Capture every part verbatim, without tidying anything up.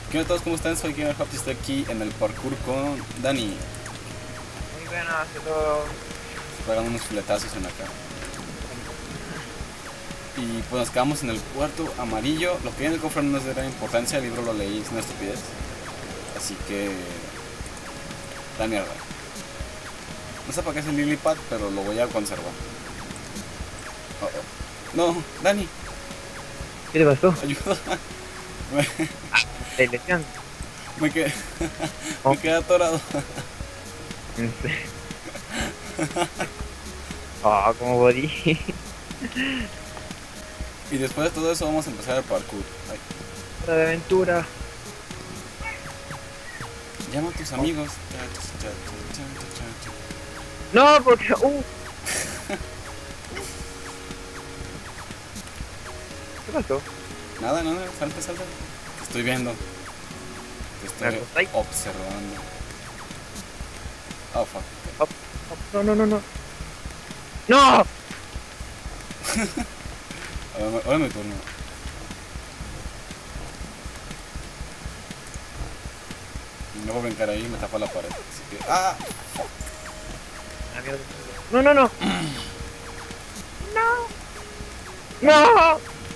¿Qué onda a todos? ¿Cómo están? Soy GamerHop y estoy aquí en el parkour con Dani. Muy bueno, hace todo. Pegando unos filetazos en acá. Y pues nos quedamos en el puerto amarillo. Lo que hay en el cofre no es de gran importancia, el libro lo leí, es una estupidez. Así que... la mierda. No sé para qué es el lily pad, pero lo voy a conservar. Oh, oh. No, Dani, ¿Qué te pasó? ayuda. ¿Te lesión? Me quedé, Oh. me quedé atorado. Ah, como body. Y después de todo eso vamos a empezar el parkour. Ay. Hora de aventura. Llama a tus amigos. Cha, cha, cha, cha, cha, cha. No, porque. Uh. ¿Qué pasó? Nada, nada, salta, salta. Te estoy viendo. Te estoy ¿Me acostáis? observando. Oh, fuck. Hop, hop. No, no, no, no. ¡No! Ahora, me- ahora es mi turno. Y no voy a brincar ahí, me tapa la pared. Así que. ¡Ah! Ah, mierda. No, no, no. No. No.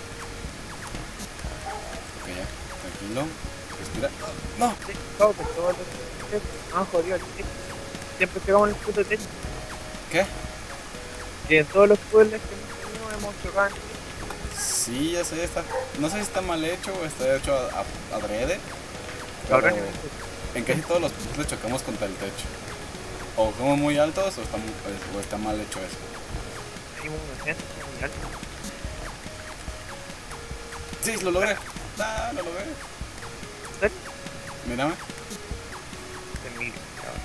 Ok, ya. Tranquilo. Respira. ¡No! Sí, todo, que todo lo que- Ah, jodido, el techo. Siempre pegamos en el puto techo. ¿Qué? Que en todos los puzzles que hemos tenido hemos chocado en el techo. Sí, ya sé, está. No sé si está mal hecho o está hecho a, a- adrede. Pero Cabrón, en el techo. en casi todos los puzzles chocamos contra el techo. O somos muy altos o está, mu- o está mal hecho eso. Tenemos una gente muy alta. Sí, lo logré. Ah, lo logré. ¿Serio? Mírame. En mi- cabrón.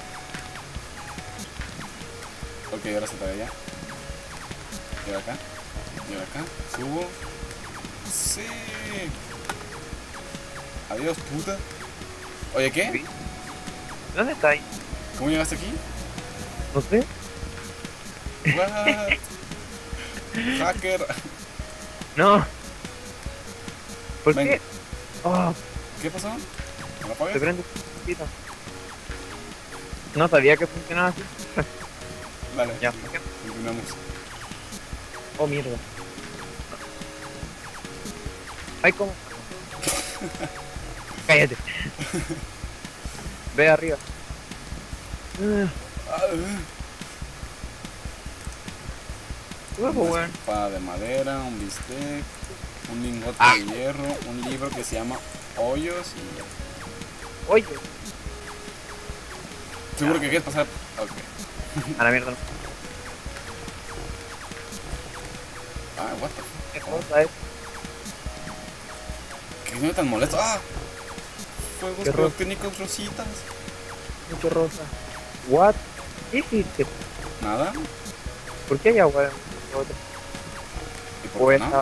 Ok, ahora se para allá. Y ahora acá. Y ahora acá. Subo. Sí. Adiós, puta. Oye, ¿qué? Sí. ¿Dónde está ahí? ¿Cómo llegaste aquí? No sé. What? Hacker. No. ¿Por Venga. qué? Oh, ¿Qué pasó? ¿Me lo se apagas? prende un poquito. No sabía que funcionaba así. Dale. Ya, sí, ¿por qué? continuamos. Oh, mierda. Ay, ¿cómo? Cállate. Ve arriba. Ah, Ah, huevo, una weón. espada de madera, un bistec, un lingote Ah. de hierro, un libro que se llama Hoyos y... Oye. ¿Seguro que quieres pasar? Ok. A la mierda. Ah, what the fuck. ¿Qué cosa es? ¿Qué no tan molesto? ¡Ah! Fuegos Qué rosa. pirotécnicos rositas. Mucho rosa. What? ¿Qué hiciste? Nada. ¿Por qué hay agua en otro? ¿Y por O qué esta. no?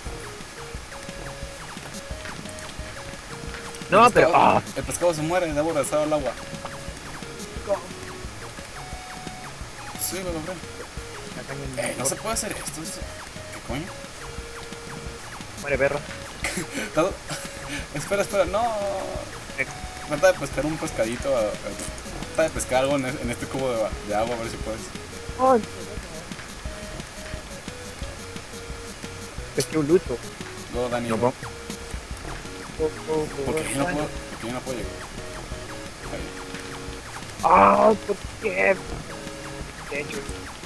No, El pero. pescado- ¡Ah! El pescado se muere, debo regresar al agua. Sí, lo logré. Acá en el- Eh, no se puede hacer esto. esto- ¿Qué coño? Muere perro. Todo- Espera, espera, no. Eh, Trata de pescar un pescadito. a- a- Trata de pescar algo en, es- en este cubo de, de agua, a ver si puedes. ¡Ay! Pesqué un lucho. Luego Dani. No puedo. Porque yo no puedo, porque yo no puedo llegar. Ahí. ¡Ah! ¿Por qué? De hecho,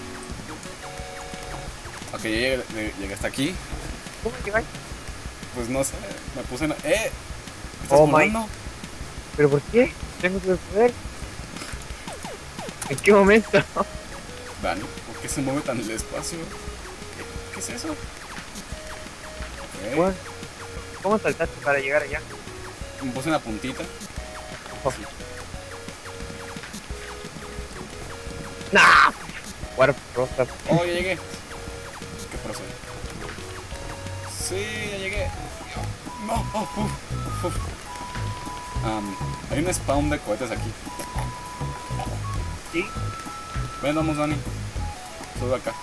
Ok, ya llegué, llegué hasta aquí. ¿cómo llegáis? Pues no sé, me puse en... ¡Eh! ¿Estás Oh my- volando? ¿Pero por qué? Tengo que poder. ¿En qué momento? Dani, ¿por qué se mueve tan despacio? ¿Qué, qué es eso? Ok. Bueno, ¿cómo saltaste para llegar allá? Me puse en la puntita. Oh. Sí. ¡Nah! Guarda rosas. Oh, ya llegué. ¿Qué procede? Sí, ya llegué. No, oh, uf, uf. Am, hay un spawn de cohetes aquí. ¿Sí? Ven, vamos, Dani. Sube acá.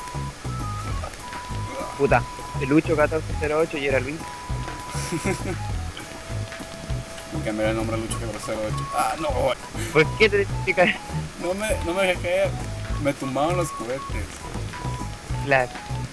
Puta. De Lucho catorce cero ocho y era Luis. porque me da el nombre a Lucho que grosero de hecho. Ah, no, ¿Por qué te te caes? no me, no me dejé caer. Me tumbaron los juguetes. Claro.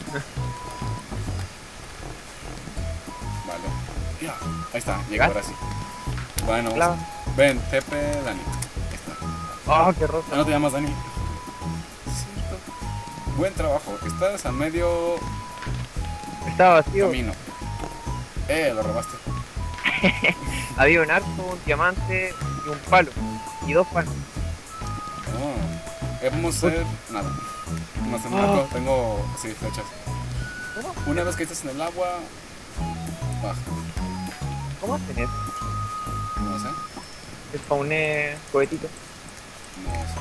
Vale. Ya, ahí está, llega ¿Ya? ahora sí. Bueno, Claro. ven, Tepe, Dani. Ahí está. Oh, qué Ah, rosa. no te llamas Dani. Cierto. Buen trabajo. Estás a medio Estaba vacío. camino. Eh, lo robaste. Había un arco, un diamante y un palo. Y dos palos. No. Eh, vamos a hacer nada. Vamos a hacer un Oh. arco. Tengo así flechas. ¿Cómo? Una vez que estés en el agua, baja. ¿Cómo hacen eso? No sé. Que spawné cohetitos. No sé.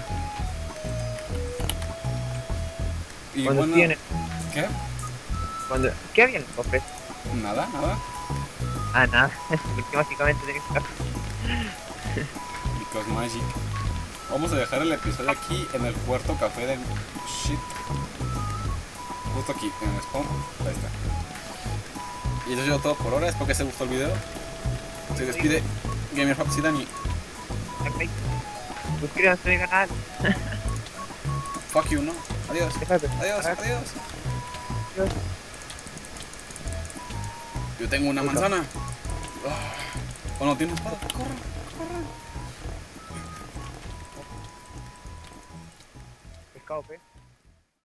Y Cuando bueno, tiene. ¿qué? Cuando... ¿Qué había en el cofre? Nada, nada. Ah, nada. Porque básicamente tenés que estar. Because Magic. Vamos a dejar el episodio aquí en el cuarto café de shit. Justo aquí, en el spawn. Ahí está. Y eso ha sido todo por ahora. Espero que les haya gustado el video. Se despide Gamer Fox y Dani. Suscríbanse a mi canal. Fuck you, ¿no? Adiós. Déjate. Adiós, Ah, adiós. Dios. Yo tengo una Puta. manzana. Oh, no tienes espada. Corre, corre. Pescado, pe.